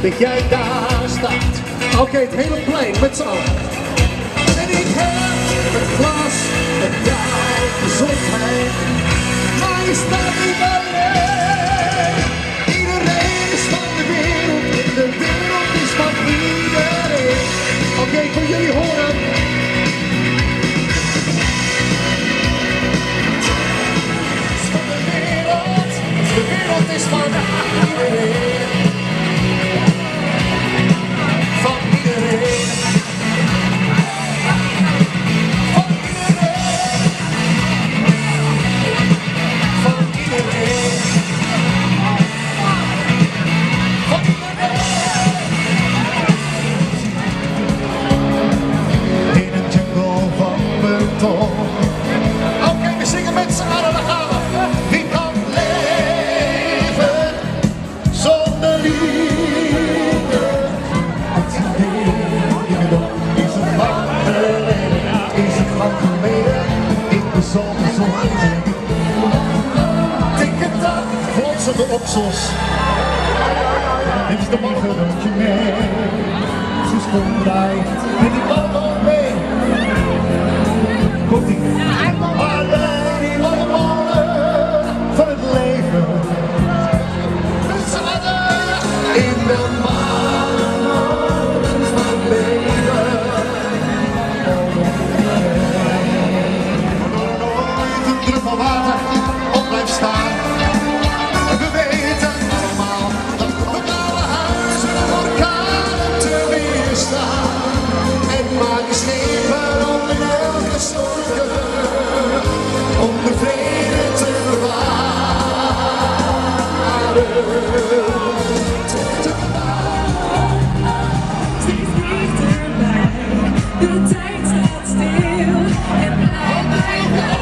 dat jij daar staat. Oké, het hele plein met z'n allen. En ik heb een glas met jouw gezondheid. Maar je staat niet alleen. Iedereen is van de wereld en de wereld is van iedereen. Oké, ik wil jullie horen. De wereld is van iedereen. Van iedereen. Van iedereen. Van iedereen. Van iedereen. In een jungle van beton. Oké, we zingen met z'n allen, daar gaan we. Wie kan de oksels. Dit is de morgen dat je mee. Ze stond draait met die ballen mee. Komt ie. Alleen die lange ballen van het leven. We zaten in de maan van het leven. Nooit een druppel water op blijft staan. Om de vrede te bewaren. Steeds dichterbij, de tijd staat stil en blijft bij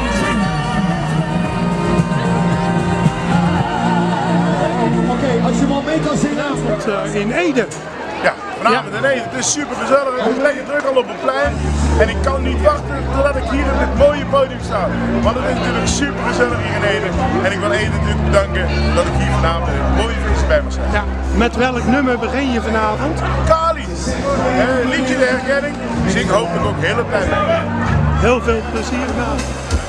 Oké, als je wel mee kan zingen. In Ede. Ja, vanavond in Ede. Het is super gezellig. Het is lekker druk al op het plein. En ik kan niet wachten totdat ik hier op dit mooie podium sta. Want het is natuurlijk super gezellig hier in Ede. En ik wil Ede natuurlijk bedanken dat ik hier vanavond een mooie feestje bij mag zijn. Ja, met welk nummer begin je vanavond? Kali. Liedje de herkenning. Dus ik hopelijk ook heel blij mee. Heel veel plezier vanavond.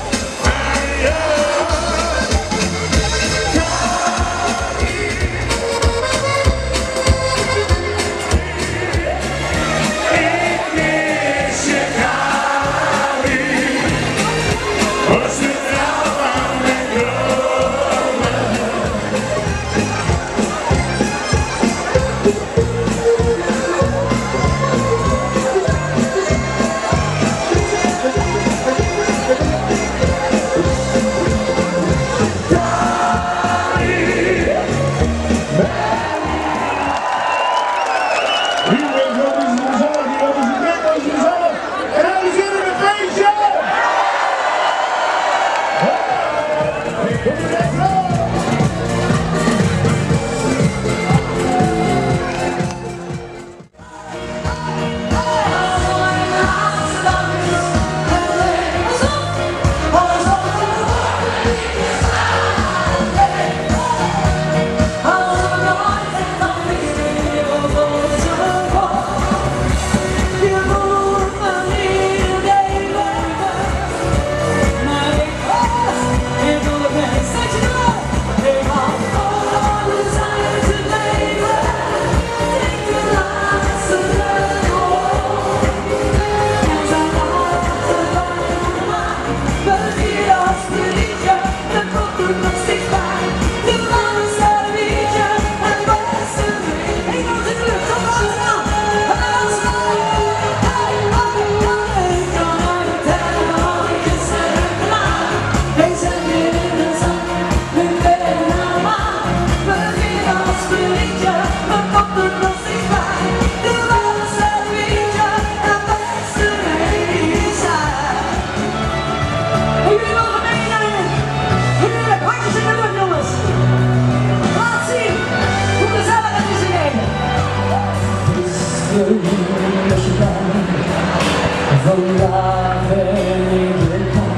Vandaag ben ik welkom.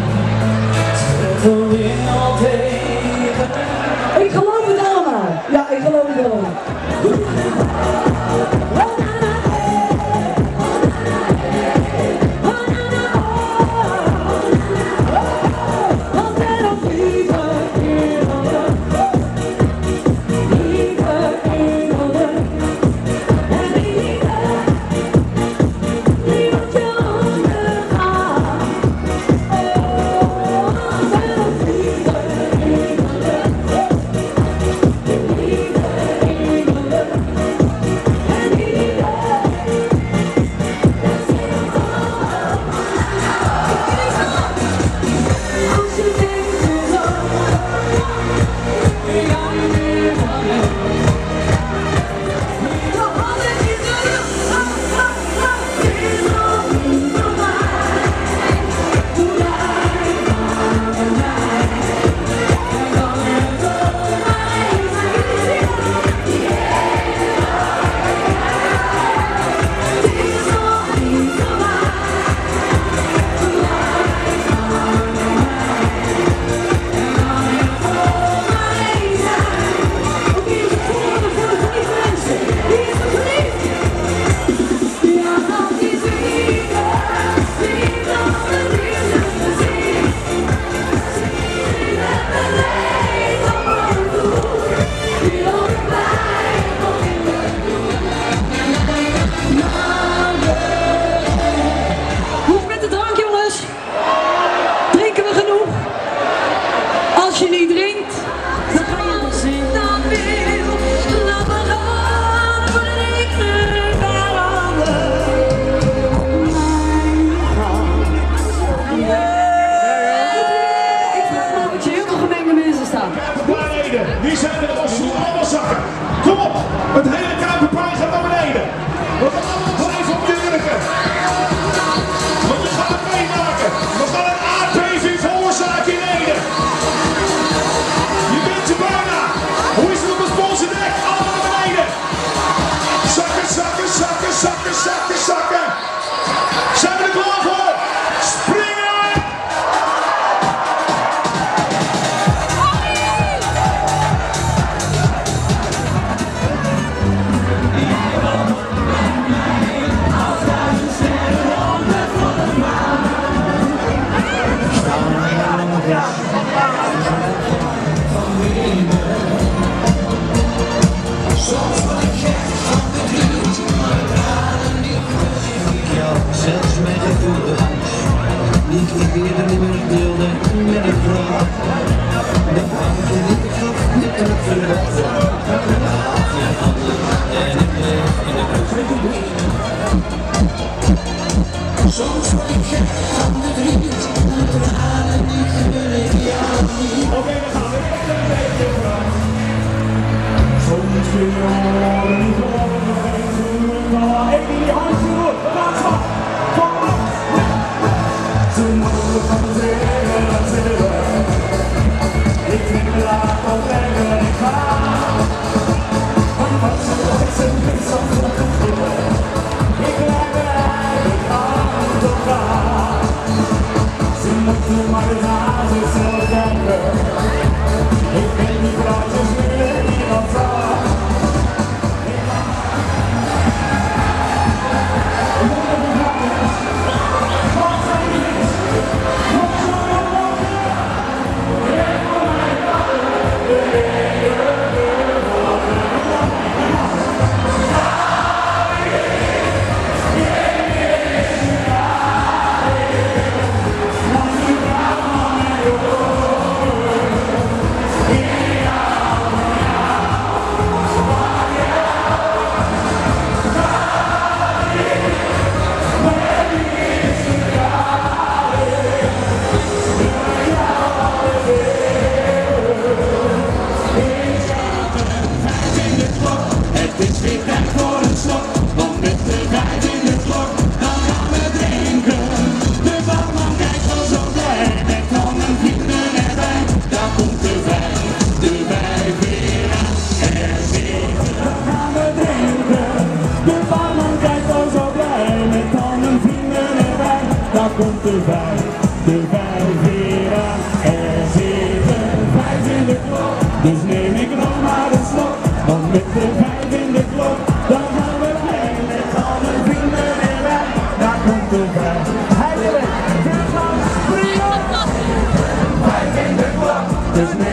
Ik geloof het allemaal. Ja, ik geloof het allemaal. Soms word ik gek van de verdriet, de tranen die gun ik jou niet. Oké, we gaan weer een beetje vooruit. Soms kun je horen niet geloven, even die handje door, we gaan schap, kom op. Zo makkelijk van het zeggen, dat zitten. Ik vind me laat al leggen, ik ga. Want wat ze is een vis op de gevoel. Ik blijf eruit, aan de gaan. Ze moeten maar eens aan zichzelf kijken. Ik weet niet wat je willen iemand zag. Komt de vijf weer aan, er zitten 5 in de klok, dus neem ik nog maar een slok, want met de 5 in de klok, dan gaan we mee met al mijn vrienden en wij, daar komt de 5, hij is weg, we gaan springen, 5 in de klok, dus